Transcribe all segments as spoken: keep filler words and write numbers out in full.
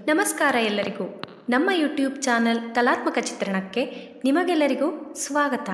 ನಮಸ್ಕಾರ ಎಲ್ಲರಿಗೂ. ನಮ್ಮ ಯೂಟ್ಯೂಬ್ ಚಾನಲ್ ಕಲಾತ್ಮಕ ಚಿತ್ರಣಕ್ಕೆ ನಿಮಗೆಲ್ಲರಿಗೂ ಸ್ವಾಗತ.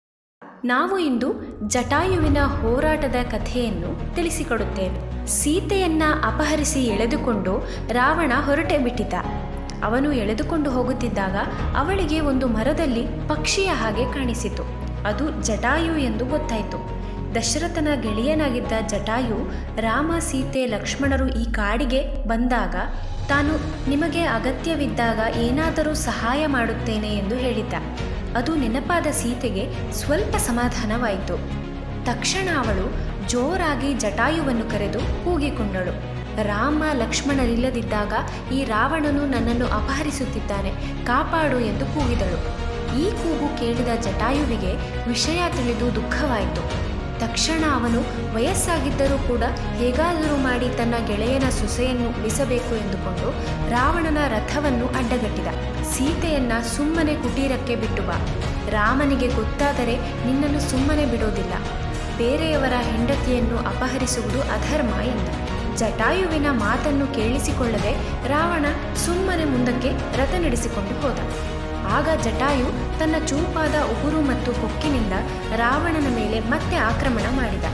ನಾವು ಇಂದು ಜಟಾಯುವಿನ ಹೋರಾಟದ ಕಥೆಯನ್ನು ತಿಳಿಸಿಕೊಡುತ್ತೇವೆ. ಸೀತೆಯನ್ನ ಅಪಹರಿಸಿ ಎಳೆದುಕೊಂಡು ರಾವಣ ಹೊರಟೇ ಬಿಟ್ಟಿದ್ದ. ಅವನು ಎಳೆದುಕೊಂಡು ಹೋಗುತ್ತಿದ್ದಾಗ ಅವಳಿಗೆ ಒಂದು ಮರದಲ್ಲಿ ಪಕ್ಷಿಯ ಹಾಗೆ ಕಾಣಿಸಿತು. ಅದು ಜಟಾಯು ಎಂದು ಗೊತ್ತಾಯಿತು. ದಶರಥನ ಗೆಳೆಯನಾಗಿದ್ದ ಜಟಾಯು ರಾಮ, ಸೀತೆ, ಲಕ್ಷ್ಮಣರು ಈ ಕಾಡಿಗೆ ಬಂದಾಗ ತಾನು ನಿಮಗೆ ಅಗತ್ಯವಿದ್ದಾಗ ಏನಾದರೂ ಸಹಾಯ ಮಾಡುತ್ತೇನೆ ಎಂದು ಹೇಳಿದ್ದ. ಅದು ನೆನಪಾದ ಸೀತೆಗೆ ಸ್ವಲ್ಪ ಸಮಾಧಾನವಾಯಿತು. ತಕ್ಷಣ ಅವಳು ಜೋರಾಗಿ ಜಟಾಯುವನ್ನು ಕರೆದು ಕೂಗಿಕೊಂಡಳು. ರಾಮ, ಲಕ್ಷ್ಮಣರಿಲ್ಲದಿದ್ದಾಗ ಈ ರಾವಣನು ನನ್ನನ್ನು ಅಪಹರಿಸುತ್ತಿದ್ದಾನೆ, ಕಾಪಾಡು ಎಂದು ಕೂಗಿದಳು. ಈ ಕೂಗು ಕೇಳಿದ ಜಟಾಯುವಿಗೆ ವಿಷಯ ತಿಳಿದು ದುಃಖವಾಯಿತು. ತಕ್ಷಣ ಅವನು ವಯಸ್ಸಾಗಿದ್ದರೂ ಕೂಡ ಹೇಗಾದರೂ ಮಾಡಿ ತನ್ನ ಗೆಳೆಯನ ಸೊಸೆಯನ್ನು ಉಳಿಸಬೇಕು ಎಂದುಕೊಂಡು ರಾವಣನ ರಥವನ್ನು ಅಡ್ಡಗಟ್ಟಿದ. ಸೀತೆಯನ್ನ ಸುಮ್ಮನೆ ಕುಟೀರಕ್ಕೆ ಬಿಟ್ಟು ಬಾ, ರಾಮನಿಗೆ ಗೊತ್ತಾದರೆ ನಿನ್ನನ್ನು ಸುಮ್ಮನೆ ಬಿಡೋದಿಲ್ಲ, ಬೇರೆಯವರ ಹೆಂಡತಿಯನ್ನು ಅಪಹರಿಸುವುದು ಅಧರ್ಮ ಎಂದ. ಜಟಾಯುವಿನ ಮಾತನ್ನು ಕೇಳಿಸಿಕೊಳ್ಳದೆ ರಾವಣ ಸುಮ್ಮನೆ ಮುಂದಕ್ಕೆ ರಥ ನಡೆಸಿಕೊಂಡು ಹೋದ. ಆಗ ಜಟಾಯು ತನ್ನ ಚೂಪಾದ ಉಗುರು ಮತ್ತು ಕೊಕ್ಕಿನಿಂದ ರಾವಣನ ಮೇಲೆ ಮತ್ತೆ ಆಕ್ರಮಣ ಮಾಡಿದ.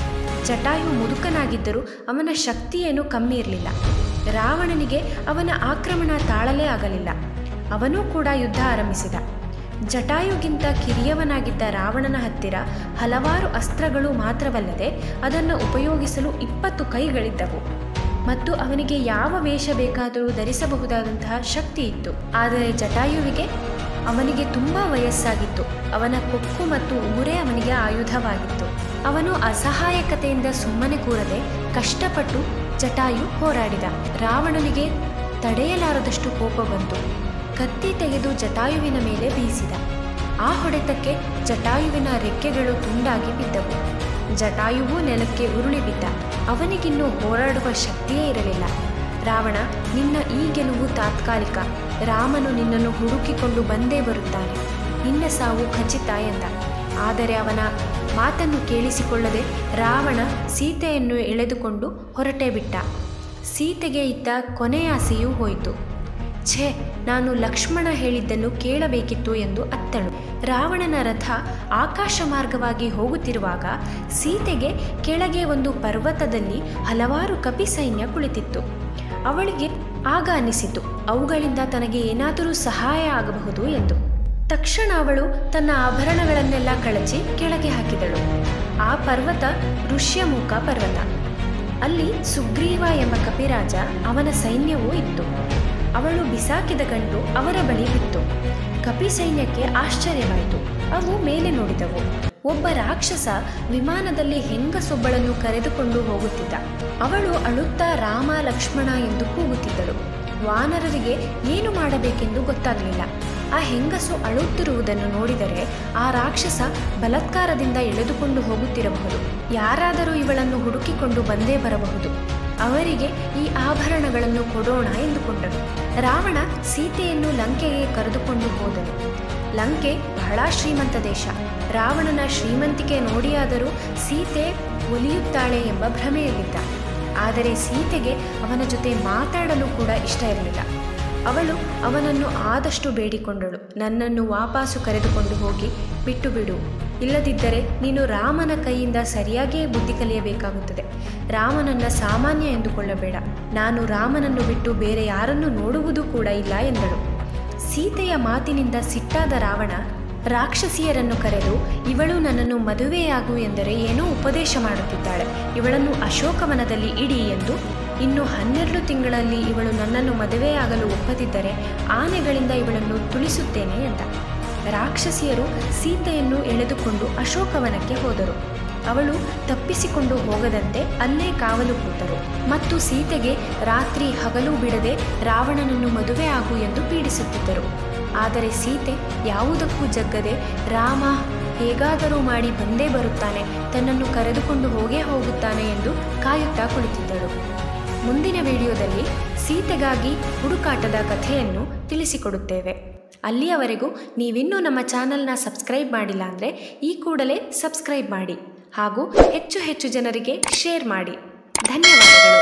ಜಟಾಯು ಮುದುಕನಾಗಿದ್ದರೂ ಅವನ ಶಕ್ತಿಯೇನೂ ಕಮ್ಮಿ ಇರಲಿಲ್ಲ. ರಾವಣನಿಗೆ ಅವನ ಆಕ್ರಮಣ ತಾಳಲೇ ಆಗಲಿಲ್ಲ. ಅವನೂ ಕೂಡ ಯುದ್ಧ ಆರಂಭಿಸಿದ. ಜಟಾಯುಗಿಂತ ಕಿರಿಯವನಾಗಿದ್ದ ರಾವಣನ ಹತ್ತಿರ ಹಲವಾರು ಅಸ್ತ್ರಗಳು ಮಾತ್ರವಲ್ಲದೆ ಅದನ್ನು ಉಪಯೋಗಿಸಲು ಇಪ್ಪತ್ತು ಕೈಗಳಿದ್ದವು ಮತ್ತು ಅವನಿಗೆ ಯಾವ ವೇಷ ಬೇಕಾದರೂ ಧರಿಸಬಹುದಾದಂತಹ ಶಕ್ತಿ ಇತ್ತು. ಆದರೆ ಜಟಾಯುವಿಗೆ ಅವನಿಗೆ ತುಂಬ ವಯಸ್ಸಾಗಿತ್ತು. ಅವನ ಕೊಕ್ಕು ಮತ್ತು ಉಗುರೇ ಅವನಿಗೆ ಆಯುಧವಾಗಿತ್ತು. ಅವನು ಅಸಹಾಯಕತೆಯಿಂದ ಸುಮ್ಮನೆ ಕೂರದೆ ಕಷ್ಟಪಟ್ಟು ಜಟಾಯು ಹೋರಾಡಿದ. ರಾವಣನಿಗೆ ತಡೆಯಲಾರದಷ್ಟು ಕೋಪ ಬಂತು. ಕತ್ತಿ ತೆಗೆದು ಜಟಾಯುವಿನ ಮೇಲೆ ಬೀಸಿದ. ಆ ಹೊಡೆತಕ್ಕೆ ಜಟಾಯುವಿನ ರೆಕ್ಕೆಗಳು ತುಂಡಾಗಿ ಬಿದ್ದವು. ಜಟಾಯುವು ನೆಲಕ್ಕೆ ಉರುಳಿ ಬಿದ್ದ. ಅವನಿಗಿನ್ನೂ ಹೋರಾಡುವ ಶಕ್ತಿಯೇ ಇರಲಿಲ್ಲ. ರಾವಣ, ನಿನ್ನ ಈ ಗೆಲುವು ತಾತ್ಕಾಲಿಕ. ರಾಮನು ನಿನ್ನನ್ನು ಹುಡುಕಿಕೊಂಡು ಬಂದೇ ಬರುತ್ತಾನೆ, ನಿನ್ನ ಸಾವು ಖಚಿತ ಎಂದ. ಆದರೆ ಅವನ ಮಾತನ್ನು ಕೇಳಿಸಿಕೊಳ್ಳದೆ ರಾವಣ ಸೀತೆಯನ್ನು ಎಳೆದುಕೊಂಡು ಹೊರಟೇ ಬಿಟ್ಟ. ಸೀತೆಗೆ ಇದ್ದ ಕೊನೆಯ ಆಸೆಯೂ ಹೋಯಿತು. ಛೇ, ನಾನು ಲಕ್ಷ್ಮಣ ಹೇಳಿದ್ದನ್ನು ಕೇಳಬೇಕಿತ್ತು ಎಂದು ಅತ್ತಳು. ರಾವಣನ ರಥ ಆಕಾಶ ಮಾರ್ಗವಾಗಿ ಹೋಗುತ್ತಿರುವಾಗ ಸೀತೆಗೆ ಕೆಳಗೆ ಒಂದು ಪರ್ವತದಲ್ಲಿ ಹಲವಾರು ಕಪಿ ಸೈನ್ಯ ಕುಳಿತಿತ್ತು. ಅವಳಿಗೆ ಆಗ ಅನಿಸಿತು ಅವುಗಳಿಂದ ತನಗೆ ಏನಾದರೂ ಸಹಾಯ ಆಗಬಹುದು ಎಂದು. ತಕ್ಷಣ ಅವಳು ತನ್ನ ಆಭರಣಗಳನ್ನೆಲ್ಲ ಕಳಚಿ ಕೆಳಗೆ ಹಾಕಿದಳು. ಆ ಪರ್ವತ ಋಷ್ಯಮುಖ ಪರ್ವತ. ಅಲ್ಲಿ ಸುಗ್ರೀವ ಎಂಬ ಕಪಿರಾಜ, ಅವನ ಸೈನ್ಯವೂ ಇತ್ತು. ಅವಳು ಬಿಸಾಕಿದ ಗಂಡು ಅವರ ಬಳಿ ಬಿತ್ತು. ಕಪಿ ಸೈನ್ಯಕ್ಕೆ ಆಶ್ಚರ್ಯವಾಯಿತು. ಅವು ಮೇಲೆ ನೋಡಿದವು. ಒಬ್ಬ ರಾಕ್ಷಸ ವಿಮಾನದಲ್ಲಿ ಹೆಂಗಸೊಬ್ಬಳನ್ನು ಕರೆದುಕೊಂಡು ಹೋಗುತ್ತಿದ್ದ. ಅವಳು ಅಳುತ್ತಾ ರಾಮ, ಲಕ್ಷ್ಮಣ ಎಂದು ಕೂಗುತ್ತಿದ್ದಳು. ವಾನರರಿಗೆ ಏನು ಮಾಡಬೇಕೆಂದು ಗೊತ್ತಾಗಲಿಲ್ಲ. ಆ ಹೆಂಗಸು ಅಳುತ್ತಿರುವುದನ್ನು ನೋಡಿದರೆ ಆ ರಾಕ್ಷಸ ಬಲಾತ್ಕಾರದಿಂದ ಎಳೆದುಕೊಂಡು ಹೋಗುತ್ತಿರಬಹುದು. ಯಾರಾದರೂ ಇವಳನ್ನು ಹುಡುಕಿಕೊಂಡು ಬಂದೇ ಬರಬಹುದು. ಅವರಿಗೆ ಈ ಆಭರಣಗಳನ್ನು ಕೊಡೋಣ ಎಂದುಕೊಂಡನು. ರಾವಣ ಸೀತೆಯನ್ನು ಲಂಕೆಗೆ ಕರೆದುಕೊಂಡು ಹೋದನು. ಲಂಕೆ ಬಹಳ ಶ್ರೀಮಂತ ದೇಶ. ರಾವಣನ ಶ್ರೀಮಂತಿಕೆ ನೋಡಿಯಾದರೂ ಸೀತೆ ಒಲಿಯುತ್ತಾಳೆ ಎಂಬ ಭ್ರಮೆಯಲ್ಲಿದ್ದ. ಆದರೆ ಸೀತೆಗೆ ಅವನ ಜೊತೆ ಮಾತಾಡಲು ಕೂಡ ಇಷ್ಟ ಇರಲಿಲ್ಲ. ಅವಳು ಅವನನ್ನು ಆದಷ್ಟು ಬೇಡಿಕೊಂಡಳು. ನನ್ನನ್ನು ವಾಪಸ್ಸು ಕರೆದುಕೊಂಡು ಹೋಗಿ ಬಿಟ್ಟು ಬಿಡು, ಇಲ್ಲದಿದ್ದರೆ ನೀನು ರಾಮನ ಕೈಯಿಂದ ಸರಿಯಾಗಿಯೇ ಬುದ್ಧಿ ಕಲಿಯಬೇಕಾಗುತ್ತದೆ. ರಾಮನನ್ನ ಸಾಮಾನ್ಯ ಎಂದುಕೊಳ್ಳಬೇಡ. ನಾನು ರಾಮನನ್ನು ಬಿಟ್ಟು ಬೇರೆ ಯಾರನ್ನು ನೋಡುವುದೂ ಕೂಡ ಇಲ್ಲ ಎಂದಳು. ಸೀತೆಯ ಮಾತಿನಿಂದ ಸಿಟ್ಟಾದ ರಾವಣ ರಾಕ್ಷಸಿಯರನ್ನು ಕರೆದು, ಇವಳು ನನ್ನನ್ನು ಮದುವೆಯಾಗು ಎಂದರೆ ಏನೋ ಉಪದೇಶ ಮಾಡುತ್ತಿದ್ದಾಳೆ, ಇವಳನ್ನು ಅಶೋಕವನದಲ್ಲಿ ಇಡಿ ಎಂದು. ಇನ್ನು ಹನ್ನೆರಡು ತಿಂಗಳಲ್ಲಿ ಇವಳು ನನ್ನನ್ನು ಮದುವೆಯಾಗಲು ಒಪ್ಪದಿದ್ದರೆ ಆನೆಗಳಿಂದ ಇವಳನ್ನು ತುಳಿಸುತ್ತೇನೆ ಎಂದ. ರಾಕ್ಷಸಿಯರು ಸೀತೆಯನ್ನು ಎಳೆದುಕೊಂಡು ಅಶೋಕವನಕ್ಕೆ ಹೋದರು. ಅವಳು ತಪ್ಪಿಸಿಕೊಂಡು ಹೋಗದಂತೆ ಅಲ್ಲೇ ಕಾವಲು ಕೂತರು ಮತ್ತು ಸೀತೆಗೆ ರಾತ್ರಿ ಹಗಲು ಬಿಡದೆ ರಾವಣನನ್ನು ಮದುವೆ ಆಗು ಎಂದು ಪೀಡಿಸುತ್ತಿದ್ದರು. ಆದರೆ ಸೀತೆ ಯಾವುದಕ್ಕೂ ಜಗ್ಗದೆ ರಾಮ ಹೇಗಾದರೂ ಮಾಡಿ ಬಂದೇ ಬರುತ್ತಾನೆ, ತನ್ನನ್ನು ಕರೆದುಕೊಂಡು ಹೋಗೇ ಹೋಗುತ್ತಾನೆ ಎಂದು ಕಾಯುತ್ತಾ ಕುಳಿತಿದ್ದಳು. ಮುಂದಿನ ವಿಡಿಯೋದಲ್ಲಿ ಸೀತೆಗಾಗಿ ಹುಡುಕಾಟದ ಕಥೆಯನ್ನು ತಿಳಿಸಿಕೊಡುತ್ತೇವೆ. ಅಲ್ಲಿಯವರೆಗೂ ನೀವಿನ್ನೂ ನಮ್ಮ ಚಾನಲ್ನ ಸಬ್ಸ್ಕ್ರೈಬ್ ಮಾಡಿಲ್ಲ ಅಂದರೆ ಈ ಕೂಡಲೇ ಸಬ್ಸ್ಕ್ರೈಬ್ ಮಾಡಿ ಹಾಗೂ ಹೆಚ್ಚು ಹೆಚ್ಚು ಜನರಿಗೆ ಶೇರ್ ಮಾಡಿ. ಧನ್ಯವಾದಗಳು.